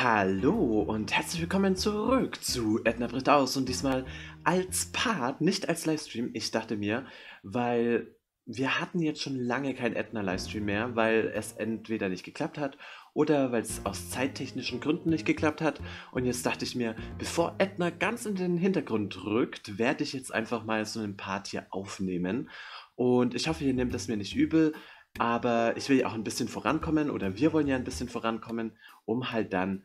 Hallo und herzlich willkommen zurück zu Edna bricht aus und diesmal als Part, nicht als Livestream. Ich dachte mir, weil wir hatten jetzt schon lange keinen Edna-Livestream mehr, weil es entweder nicht geklappt hat oder weil es aus zeittechnischen Gründen nicht geklappt hat. Und jetzt dachte ich mir, bevor Edna ganz in den Hintergrund rückt, werde ich jetzt einfach mal so einen Part hier aufnehmen. Und ich hoffe, ihr nehmt das mir nicht übel, aber ich will ja auch ein bisschen vorankommen oder wir wollen ja ein bisschen vorankommen, um halt dann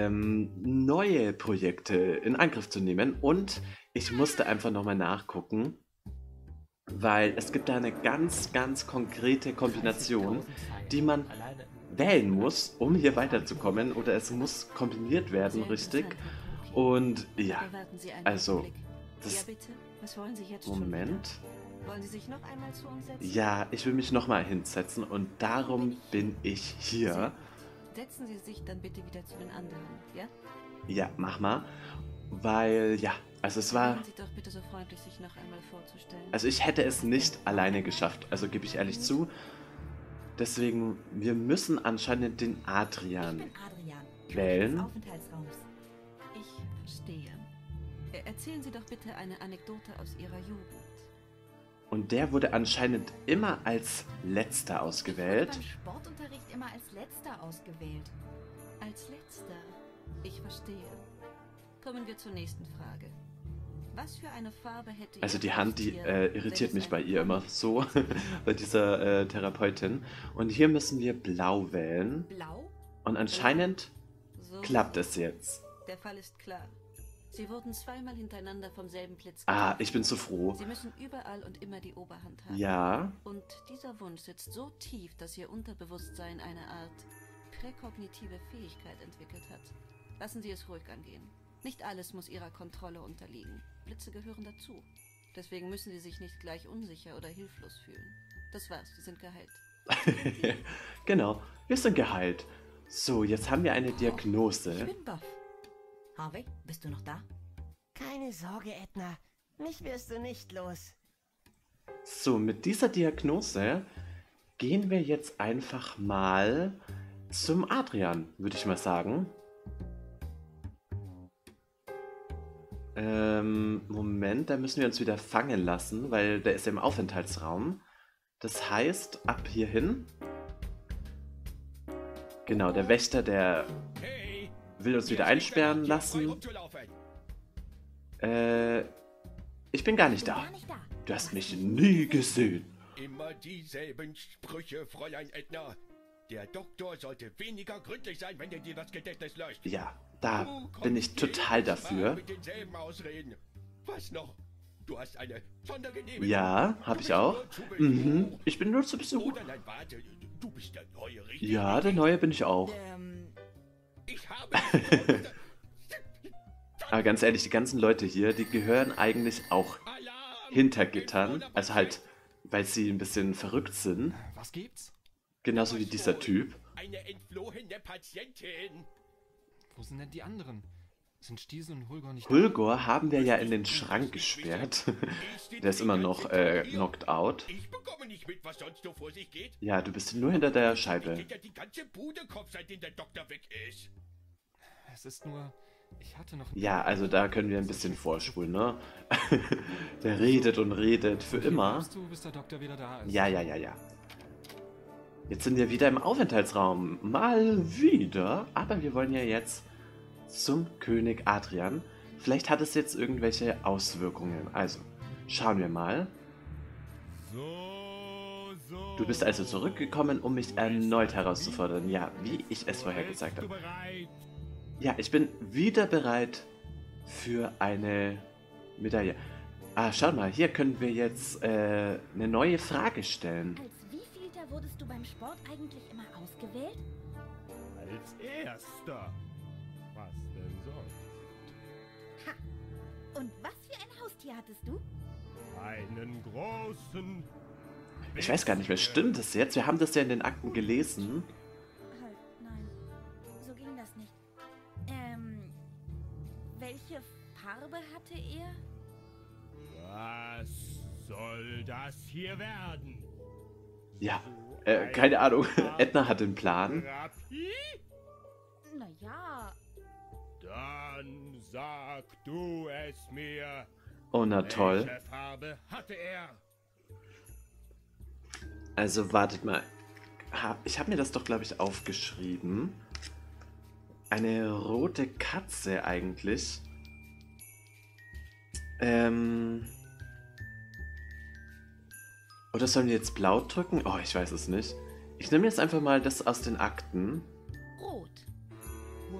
neue Projekte in Angriff zu nehmen. Und ich musste einfach nochmal nachgucken, weil es gibt da eine ganz, ganz konkrete Kombination, die man wählen muss, um hier weiterzukommen. Oder es muss kombiniert werden, richtig. Und ja, Erwarten Sie einen also, Augenblick. Ja, das... bitte? Was wollen Sie jetzt schon Moment. wieder? Wollen Sie sich noch einmal zu uns setzen? Ja, ich will mich nochmal hinsetzen und darum bin ich hier. Setzen Sie sich dann bitte wieder zu den anderen, ja? Ja, mach mal. Weil, ja, also es war... Seien Sie doch bitte so freundlich, sich noch einmal vorzustellen. Also ich hätte es nicht alleine geschafft, also gebe ich ehrlich zu. Deswegen, wir müssen anscheinend den Adrian Ich bin Adrian, wählen. des Aufenthaltsraums. Ich verstehe. Erzählen Sie doch bitte eine Anekdote aus Ihrer Jugend. Und der wurde anscheinend immer als letzter Ich wurde ausgewählt. beim Sportunterricht immer als Letzter ausgewählt. Als letzter. Ich verstehe. Kommen wir zur nächsten Frage. Was für eine Farbe hätte Also Ihr die Hand, die Haustier, wenn irritiert es mich ein bei ihr immer Pony so, bei dieser Therapeutin. Und hier müssen wir blau wählen. Blau? Und anscheinend So, klappt es jetzt. Der Fall ist klar. Sie wurden zweimal hintereinander vom selben Blitz Ah, getroffen. ich bin so froh. Sie müssen überall und immer die Oberhand haben. Ja, Und dieser Wunsch sitzt so tief, dass Ihr Unterbewusstsein eine Art präkognitive Fähigkeit entwickelt hat. Lassen Sie es ruhig angehen. Nicht alles muss Ihrer Kontrolle unterliegen. Blitze gehören dazu. Deswegen müssen Sie sich nicht gleich unsicher oder hilflos fühlen. Das war's, Sie sind geheilt. genau. Wir sind geheilt. So, jetzt haben wir eine Ich Diagnose. bin baff. Harvey, bist du noch da? Keine Sorge, Edna. Mich wirst du nicht los. So, mit dieser Diagnose gehen wir jetzt einfach mal zum Adrian, würde ich mal sagen. Moment, da müssen wir uns wieder fangen lassen, weil der ist ja im Aufenthaltsraum. Das heißt, ab hierhin. Genau, der Wächter, der will uns wieder einsperren lassen. Ich bin gar nicht da. Gar nicht da. Du hast mich nie gesehen. Immer dieselben Sprüche, Fräulein Edna. Der Doktor sollte weniger gründlich sein, wenn er dir das Gedächtnis löscht. Ja, da Du bin ich kommst total jedes Mal dafür. mit denselben Ausreden. Was noch? Du hast eine Sondergenehmigung. Ja, Du habe ich bist auch. nur zu Besuch. Mhm, ich bin nur zu Besuch. Oder nein, warte, du bist der Neue, richtig? Ja, der Neue bin ich auch. Ich habe... Aber ganz ehrlich, die ganzen Leute hier, die gehören eigentlich auch Alarm! hinter Gittern. Also halt, weil sie ein bisschen verrückt sind. Was gibt's? Genauso wie dieser Typ. Eine entflohene Patientin. Wo sind denn die anderen? Sind Stiesel und Hulgor nicht Hulgor haben wir ja in den Schrank gesperrt. Der ist immer noch knocked out. Ich bekomme nicht mit, was sonst so vor sich geht. Ja, du bist nur hinter der Scheibe. Geht ja die ganze Bude Kopf, seitdem der Doktor weg ist. da? Es ist nur... Ich hatte noch... Ja, also da können wir ein bisschen vorspulen, ne? Der redet und redet für immer. Bleibst du, bis der Doktor wieder da ist? Ja, ja, ja, ja. Jetzt sind wir wieder im Aufenthaltsraum. Mal wieder. Aber wir wollen ja jetzt zum König Adrian. Vielleicht hat es jetzt irgendwelche Auswirkungen. Also, schauen wir mal. Du bist also zurückgekommen, um mich erneut herauszufordern. Ja, wie ich es vorher gesagt habe. Ja, ich bin wieder bereit für eine Medaille. Ah, schau mal, hier können wir jetzt eine neue Frage stellen. Als wievielter wurdest du beim Sport eigentlich immer ausgewählt? Als erster. Was denn sonst? Ha! Und was für ein Haustier hattest du? Einen großen. Ich weiß gar nicht mehr, stimmt das jetzt? Wir haben das ja in den Akten gelesen. Halt, nein. So ging das nicht. Welche Farbe hatte er? Was soll das hier werden? Ja, keine Ahnung. Edna hat den Plan. Therapie? Naja, ja. Dann sag du es mir. Oh, na toll. Welche Farbe hatte er? Also wartet mal. Ich habe mir das doch, glaube ich, aufgeschrieben. Eine rote Katze eigentlich. Oder sollen wir jetzt blau drücken? Oh, ich weiß es nicht. Ich nehme jetzt einfach mal das aus den Akten. Rot. Wow.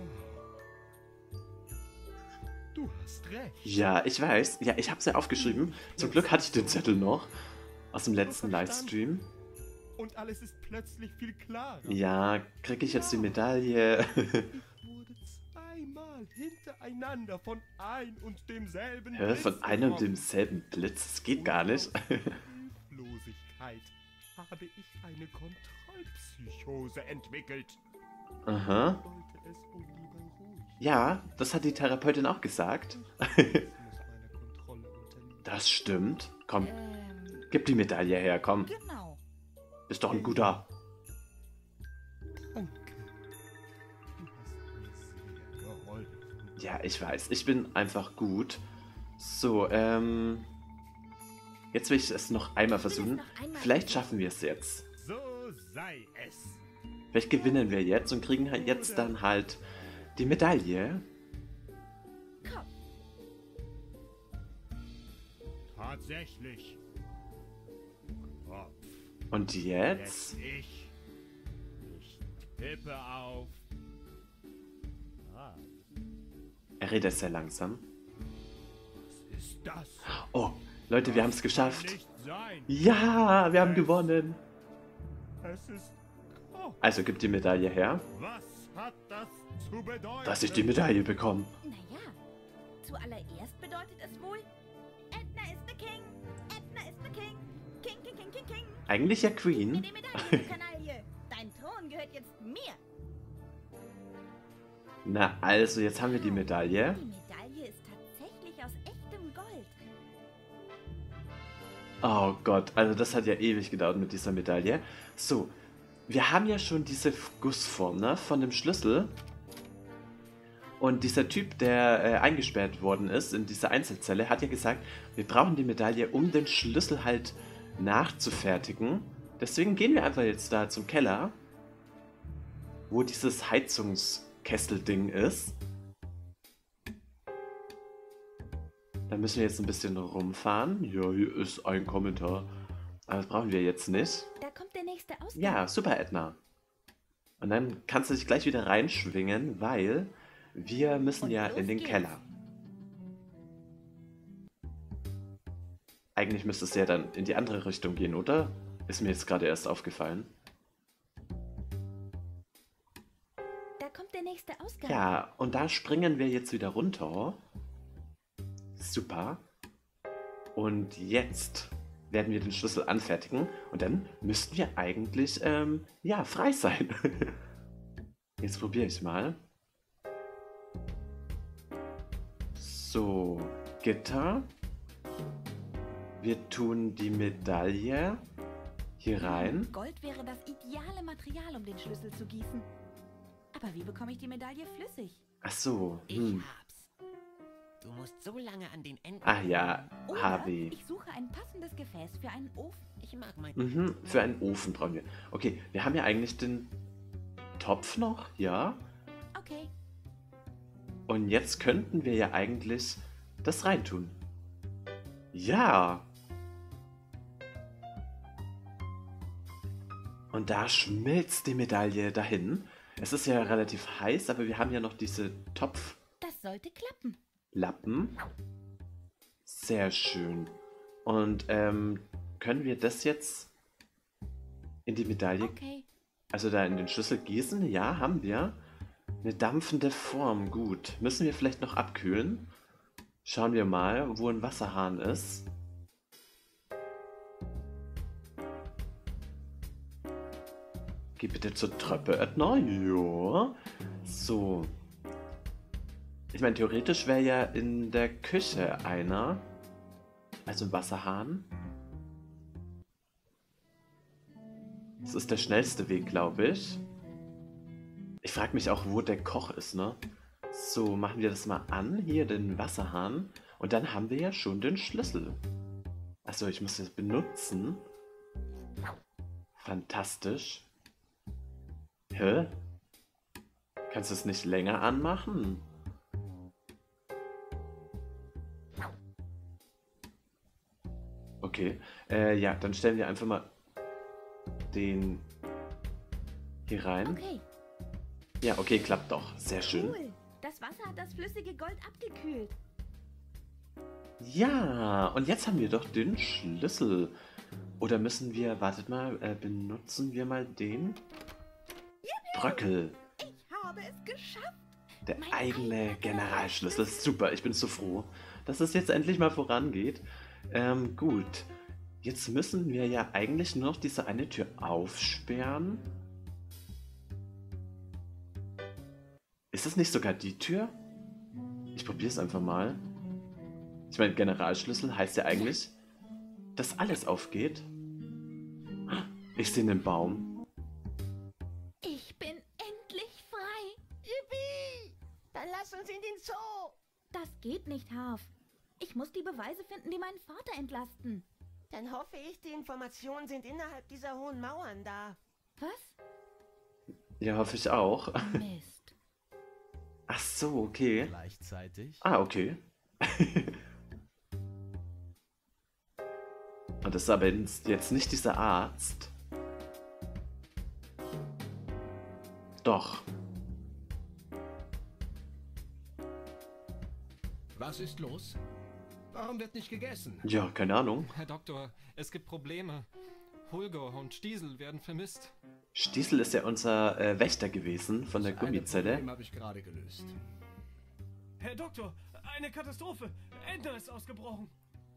Du hast recht. Ja, ich weiß. Ja, ich habe es ja aufgeschrieben. Zum Glück hatte ich den Zettel noch. Aus dem letzten Livestream. Und alles ist plötzlich viel klarer. Ja, kriege ich jetzt die Medaille? Ich wurde zweimal hintereinander von ein und demselben Hä, Blitz von einem und getroffen. demselben Blitz? Das geht gar nicht. Hilflosigkeit habe ich eine Kontrollpsychose entwickelt. Aha. Ich wollte es wohl lieber ruhig. Ja, das hat die Therapeutin auch gesagt. Ich muss meiner Kontrolle unterliegen. Das stimmt. Komm, gib die Medaille her, komm. Genau. Bist doch ein guter. Danke. Du hast mir sehr geholfen. Ja, ich weiß. Ich bin einfach gut. So, jetzt will ich es noch einmal versuchen. Vielleicht schaffen wir es jetzt. So sei es. Vielleicht gewinnen wir jetzt und kriegen halt jetzt dann halt die Medaille. Komm. Tatsächlich. Kopf. Und jetzt? Jetzt ich. Ich tippe auf. Ah, Er redet sehr langsam. was ist das? Oh, Leute, wir haben es Kann geschafft. nicht sein. Ja, wir haben gewonnen. Es ist Kopf. Also gib die Medaille her, Was hat das zu bedeuten? dass ich die Medaille bekomme. Naja, zuallererst bedeutet es wohl, Edna is the King. Edna is the King. King, King, King, King, King. Eigentlich ja Mir Queen. die Medaille, du Kanaille. Dein Thron gehört jetzt mir. Na, also, jetzt haben wir die Medaille. Die Medaille ist tatsächlich aus echtem Gold. Oh Gott, also das hat ja ewig gedauert mit dieser Medaille. So, wir haben ja schon diese Gussform, ne, von dem Schlüssel. Und dieser Typ, der eingesperrt worden ist in dieser Einzelzelle, hat ja gesagt, wir brauchen die Medaille, um den Schlüssel halt nachzufertigen. Deswegen gehen wir einfach jetzt da zum Keller, wo dieses Heizungskessel-Ding ist. Da müssen wir jetzt ein bisschen rumfahren. Ja, hier ist ein Kommentar. Aber das brauchen wir jetzt nicht. Da kommt der nächste Ausgang. Ja, super, Edna. Und dann kannst du dich gleich wieder reinschwingen, weil wir müssen Und ja los in den geht's. Keller. Eigentlich müsste es ja dann in die andere Richtung gehen, oder? Ist mir jetzt gerade erst aufgefallen. Da kommt der nächste Ausgang. Ja, und da springen wir jetzt wieder runter. Super. Und jetzt werden wir den Schlüssel anfertigen und dann müssten wir eigentlich, ja, frei sein. Jetzt probiere ich mal. So, Gitter. Wir tun die Medaille hier rein. Gold wäre das ideale Material, um den Schlüssel zu gießen. Aber wie bekomme ich die Medaille flüssig? Ach so, Ich hab's. Du musst so lange an den Enden. Ach ja, Oder Harvey. ich suche ein passendes Gefäß für einen Ofen. Ich mag mein. Mhm, für einen Ofen brauchen wir. Okay, wir haben ja eigentlich den Topf noch, ja. Okay. Und jetzt könnten wir ja eigentlich das reintun. Ja. Und da schmilzt die Medaille dahin. Es ist ja relativ heiß, aber wir haben ja noch diese Topflappen. Das sollte klappen. Sehr schön. Und können wir das jetzt in die Medaille, Okay. also da in den Schlüssel gießen? Ja, haben wir. Eine dampfende Form, gut. Müssen wir vielleicht noch abkühlen? Schauen wir mal, wo ein Wasserhahn ist. Geh bitte zur Treppe, Edna. Ja. So. Ich meine, theoretisch wäre ja in der Küche einer. Also ein Wasserhahn. Das ist der schnellste Weg, glaube ich. Ich frage mich auch, wo der Koch ist, ne? So, machen wir das mal an, hier den Wasserhahn. Und dann haben wir ja schon den Schlüssel. Achso, ich muss das benutzen. Fantastisch. Hä? Kannst du es nicht länger anmachen? Okay. Ja, dann stellen wir einfach mal den hier rein. Okay, Ja, okay, klappt doch. Sehr schön. cool. Das Wasser hat das flüssige Gold abgekühlt. Ja, und jetzt haben wir doch den Schlüssel. Oder müssen wir, wartet mal, benutzen wir mal den Bröckel. Ich habe es geschafft. Der Mein eigene eigener Generalschlüssel. Super, ich bin so froh, dass es jetzt endlich mal vorangeht. Gut. Jetzt müssen wir ja eigentlich nur noch diese eine Tür aufsperren. Ist das nicht sogar die Tür? Ich probiere es einfach mal. Ich meine, Generalschlüssel heißt ja eigentlich, dass alles aufgeht. Ich sehe einen Baum. Ich bin endlich frei. Yippie! Dann lass uns in den Zoo. Das geht nicht, Harf. Ich muss die Beweise finden, die meinen Vater entlasten. Dann hoffe ich, die Informationen sind innerhalb dieser hohen Mauern da. Was? Ja, hoffe ich auch. Mist. Ach so, okay. Gleichzeitig. Ah, okay. Und das ist aber jetzt nicht dieser Arzt. Doch. Was ist los? Warum wird nicht gegessen? Ja, keine Ahnung. Herr Doktor, es gibt Probleme. Holger und Stiesel werden vermisst. Stiesel ist ja unser Wächter gewesen von der Das eine Gummizelle. Problem habe ich gerade gelöst. Herr Doktor, eine Katastrophe. Edna ist ausgebrochen.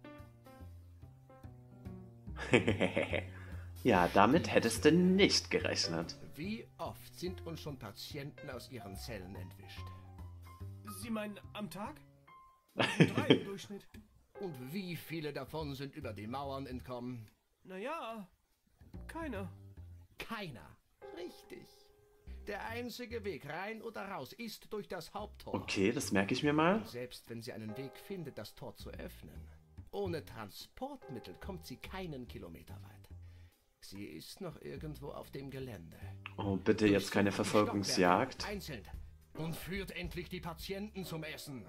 Ja, damit hättest du nicht gerechnet. Wie oft sind uns schon Patienten aus ihren Zellen entwischt? Sie meinen am Tag? 3 im Durchschnitt. Und wie viele davon sind über die Mauern entkommen? Naja, keiner. Keiner. Richtig. Der einzige Weg rein oder raus ist durch das Haupttor. Okay, das merke ich mir mal. Und selbst wenn sie einen Weg findet, das Tor zu öffnen, ohne Transportmittel kommt sie keinen Kilometer weit. Sie ist noch irgendwo auf dem Gelände. Oh, bitte jetzt keine Durchsucht die Verfolgungsjagd. Stockwerke einzeln und führt endlich die Patienten zum Essen.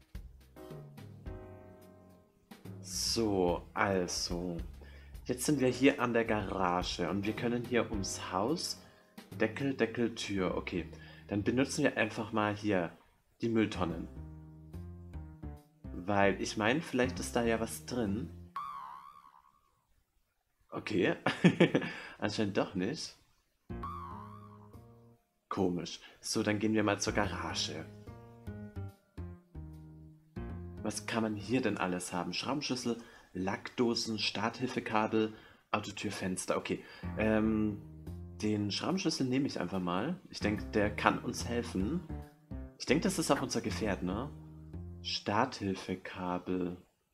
So, also. Jetzt sind wir hier an der Garage und wir können hier ums Haus. Deckel, Deckel, Tür. Okay, dann benutzen wir einfach mal hier die Mülltonnen. Weil ich meine, vielleicht ist da ja was drin. Okay, anscheinend doch nicht. Komisch. So, dann gehen wir mal zur Garage. Was kann man hier denn alles haben? Schraubenschlüssel, Lackdosen, Starthilfekabel, Autotür, Fenster. Okay, den Schraubenschlüssel nehme ich einfach mal. Ich denke, der kann uns helfen. Ich denke, das ist auch unser Gefährt, ne? Starthilfekabel.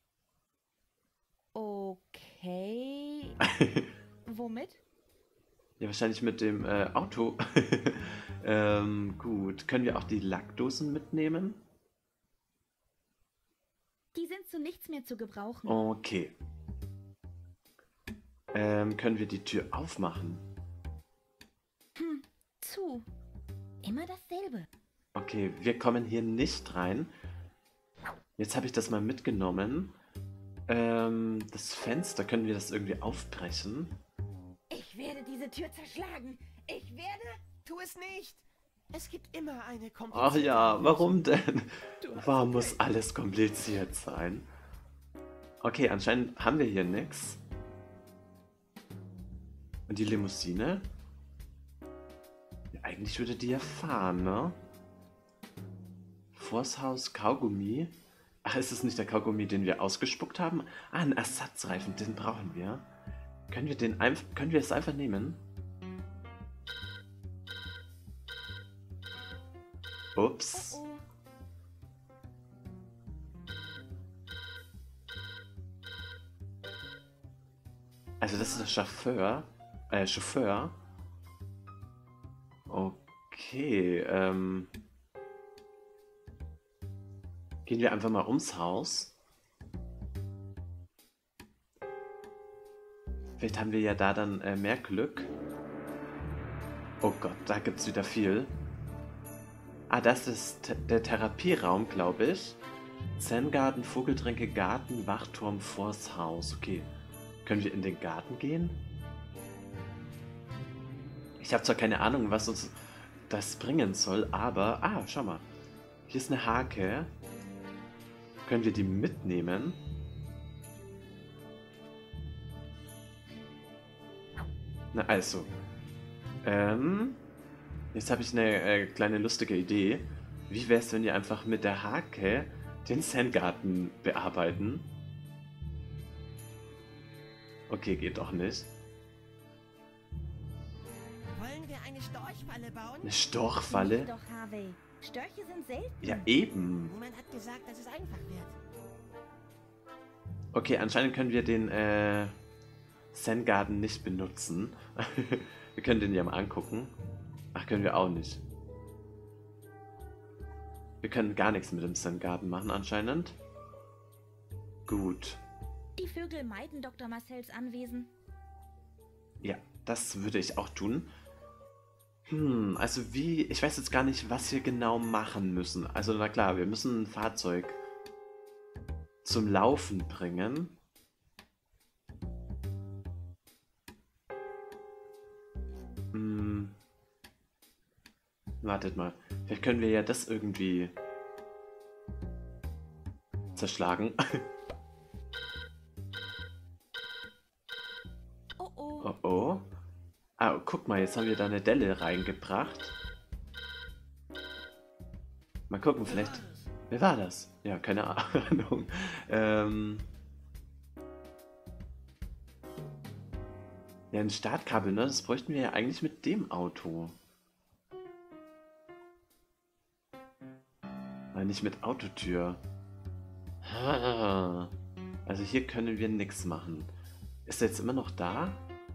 Okay. Womit? Ja, wahrscheinlich mit dem Auto. Gut. Können wir auch die Lackdosen mitnehmen? Die sind zu nichts mehr zu gebrauchen. Okay. Können wir die Tür aufmachen? Zu. Immer dasselbe. Okay, wir kommen hier nicht rein. Jetzt habe ich das mal mitgenommen. Das Fenster, können wir das irgendwie aufbrechen? Ich werde diese Tür zerschlagen. Ich werde... Tu es nicht. Es gibt immer eine Ach komplizierte ja, Lösung. warum denn? Warum muss alles kompliziert sein? Okay, anscheinend haben wir hier nichts. Und die Limousine? Ja, eigentlich würde die ja fahren, ne? Vors Haus, Kaugummi. Ach, ist es nicht der Kaugummi, den wir ausgespuckt haben? Ah, ein Ersatzreifen, den brauchen wir. Können wir es einfach nehmen? Ups. Oh, Also das ist der Chauffeur. Chauffeur. Okay. Okay, gehen wir einfach mal ums Haus. Vielleicht haben wir ja da dann mehr Glück. Oh Gott, da gibt es wieder viel. Ah, das ist der Therapieraum, glaube ich. Zen-Garten, Vogeltränke, Garten, Wachturm, vors Haus. Okay, können wir in den Garten gehen? Ich habe zwar keine Ahnung, was uns das bringen soll, aber... Ah, schau mal. Hier ist eine Hake. Können wir die mitnehmen? Na also. Jetzt habe ich eine kleine lustige Idee. Wie wäre es, wenn wir einfach mit der Hake den Zen-Garten bearbeiten? Okay, geht doch nicht. Wollen wir eine Storchfalle bauen? Eine Storchfalle? Nicht doch, Harvey. Störche sind selten. Ja, eben. Niemand hat gesagt, dass es einfach wird. Okay, anscheinend können wir den Zen-Garten nicht benutzen. Wir können den ja mal angucken. Ach, können wir auch nicht. Wir können gar nichts mit dem Zen-Garten machen anscheinend. Gut. Die Vögel meiden Dr. Marcells Anwesen. Ja, das würde ich auch tun. Also wie... Ich weiß jetzt gar nicht, was wir genau machen müssen. Also na klar, wir müssen ein Fahrzeug zum Laufen bringen. Wartet mal. Vielleicht können wir ja das irgendwie zerschlagen. Oh oh. Oh oh. Ah, guck mal, jetzt haben wir da eine Delle reingebracht. Mal gucken, vielleicht... Wer war das? Ja, keine Ahnung. Ja, ein Startkabel, ne? Das bräuchten wir ja eigentlich mit dem Auto. Nein, nicht mit Autotür. Also hier können wir nichts machen. Ist er jetzt immer noch da?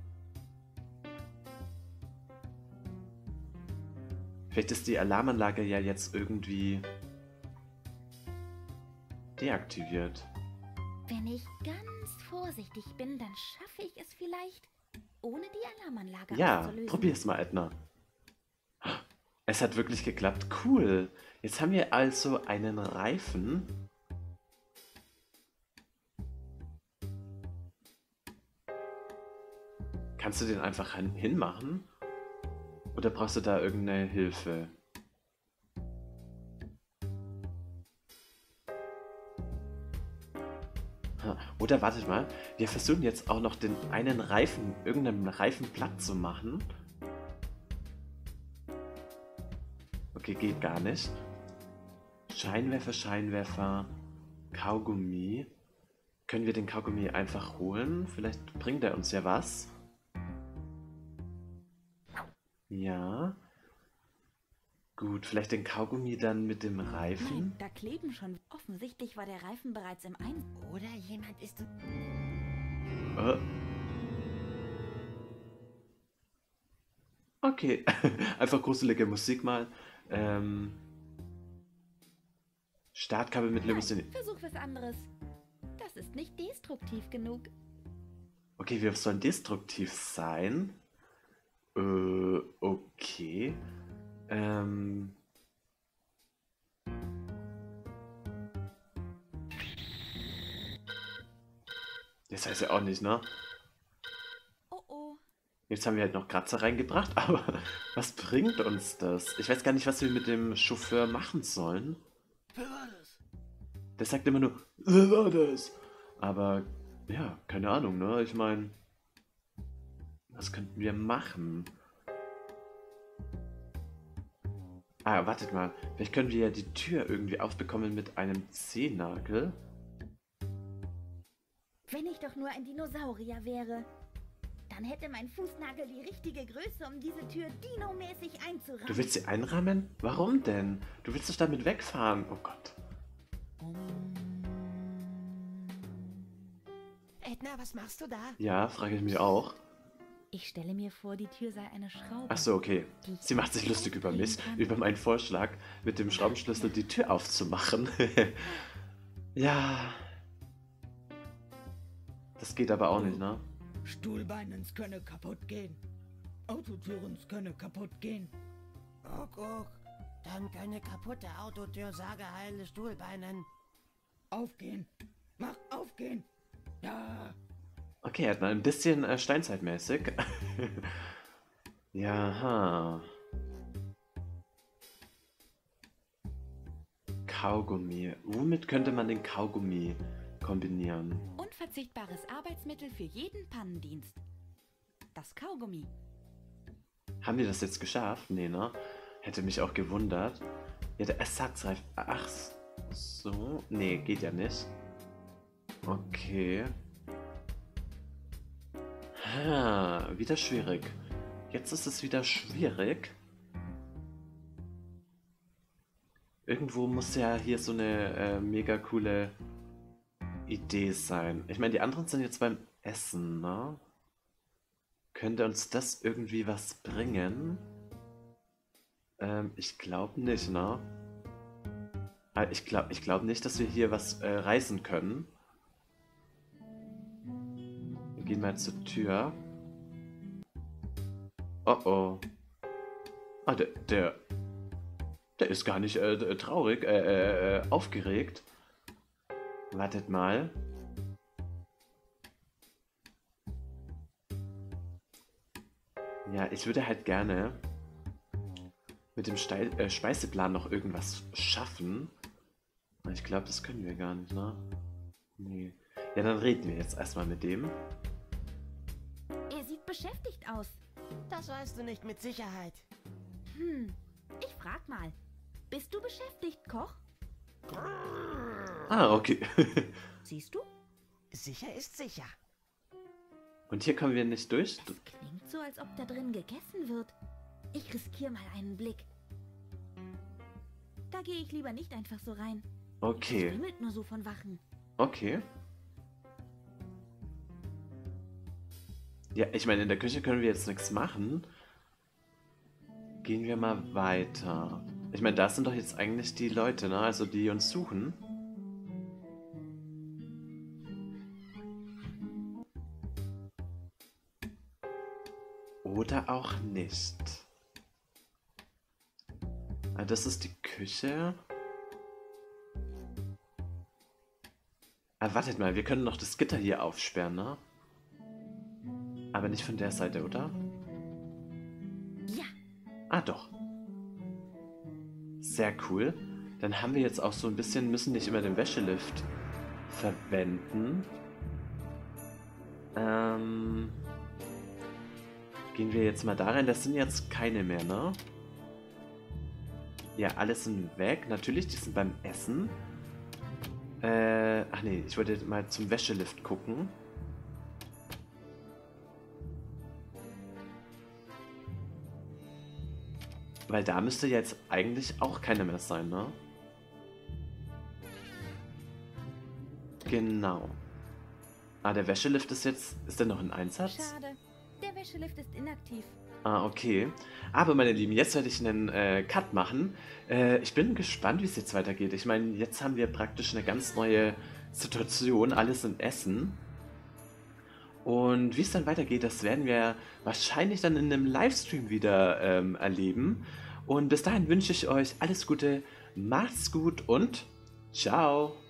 Vielleicht ist die Alarmanlage ja jetzt irgendwie deaktiviert. Wenn ich ganz vorsichtig bin, dann schaffe ich es vielleicht, ohne die Alarmanlage Ja, auszulösen. probier's mal, Edna. Es hat wirklich geklappt. Cool. Jetzt haben wir also einen Reifen. Kannst du den einfach hinmachen? Oder brauchst du da irgendeine Hilfe? Oder wartet mal, wir versuchen jetzt auch noch den einen Reifen, irgendeinen Reifen platt zu machen. Okay, geht gar nicht. Scheinwerfer, Scheinwerfer, Kaugummi. Können wir den Kaugummi einfach holen? Vielleicht bringt er uns ja was. Ja. Gut, vielleicht den Kaugummi dann mit dem Reifen. Nein, da kleben schon. Offensichtlich war der Reifen bereits im Einsatz. Oder jemand ist... Okay, einfach gruselige Musik mal. Startkabel mit Limousine. Versuch was anderes. Das ist nicht destruktiv genug. Okay, wir sollen destruktiv sein. Okay. Das heißt ja auch nicht, ne? Oh oh. Jetzt haben wir halt noch Kratzer reingebracht, aber was bringt uns das? Ich weiß gar nicht, was wir mit dem Chauffeur machen sollen. Wer war das? Der sagt immer nur, wer war das? Aber, ja, keine Ahnung, ne? Ich meine, was könnten wir machen? Ah, wartet mal. Vielleicht können wir ja die Tür irgendwie aufbekommen mit einem Zehennagel. Wenn ich doch nur ein Dinosaurier wäre. Dann hätte mein Fußnagel die richtige Größe, um diese Tür dinomäßig einzurammen. Du willst sie einrahmen? Warum denn? Du willst doch damit wegfahren. Oh Gott. Edna, was machst du da? Ja, frage ich mich auch. Ich stelle mir vor, die Tür sei eine Schraube. Ach so, okay. die ich Sie macht sich lustig über mich, aufdrehen kann. über meinen Vorschlag, mit dem Schraubenschlüssel die Tür aufzumachen. Ja. Das geht aber auch nicht, ne? Stuhlbeinens könne kaputt gehen. Autotürens könne kaputt gehen. Guck. Dann keine kaputte Autotür, sage heile Stuhlbeinen. Aufgehen. Mach aufgehen. Ja. Okay, er hat mal ein bisschen steinzeitmäßig. Jaha. Kaugummi. Womit könnte man den Kaugummi kombinieren? Unverzichtbares Arbeitsmittel für jeden Pannendienst. Das Kaugummi. Haben wir das jetzt geschafft? Nee, ne? Hätte mich auch gewundert. Ja, der Ersatzreifen. Ach so. Nee, geht ja nicht. Okay. Wieder schwierig. Jetzt ist es wieder schwierig. Irgendwo muss ja hier so eine mega coole Idee sein. Ich meine, die anderen sind jetzt beim Essen, ne? Könnte uns das irgendwie was bringen? Ich glaube nicht, ne? Ich glaube nicht, dass wir hier was reißen können. Wir gehen mal zur Tür. Oh oh. Ah, der ist gar nicht traurig, aufgeregt. Wartet mal. Ja, ich würde halt gerne mit dem Speiseplan noch irgendwas schaffen. Aber ich glaube, das können wir gar nicht, ne? Nee. Ja, dann reden wir jetzt erstmal mit dem. Er sieht beschäftigt aus. Das weißt du nicht mit Sicherheit. Ich frag mal. Bist du beschäftigt, Koch? Ah, okay. Siehst du? Sicher ist sicher. Und hier kommen wir nicht durch? Das klingt so, als ob da drin gegessen wird. Ich riskiere mal einen Blick. Da gehe ich lieber nicht einfach so rein. Es Okay, wimmelt nur so von Wachen. okay. Ja, ich meine, in der Küche können wir jetzt nichts machen. Gehen wir mal weiter. Ich meine, da sind doch jetzt eigentlich die Leute, ne? Also die uns suchen. Oder auch nicht. Ah, das ist die Küche. Ah, wartet mal, wir können noch das Gitter hier aufsperren, ne? Aber nicht von der Seite, oder? Ja, Ah, doch. Sehr cool. Dann haben wir jetzt auch so ein bisschen, müssen nicht immer den Wäschelift verwenden. Gehen wir jetzt mal da rein. Das sind jetzt keine mehr, ne? Ja, alles sind weg. Natürlich, die sind beim Essen. Ach nee, ich wollte mal zum Wäschelift gucken. Weil da müsste jetzt eigentlich auch keiner mehr sein, ne? Genau. Ah, der Wäschelift ist jetzt... Ist der noch in Einsatz? schade. Der Wäschelift ist inaktiv. Ah, okay. Aber meine Lieben, jetzt werde ich einen Cut machen. Ich bin gespannt, wie es jetzt weitergeht. Ich meine, jetzt haben wir praktisch eine ganz neue Situation. Alles in Essen. Und wie es dann weitergeht, das werden wir wahrscheinlich dann in einem Livestream wieder erleben. Und bis dahin wünsche ich euch alles Gute, macht's gut und ciao!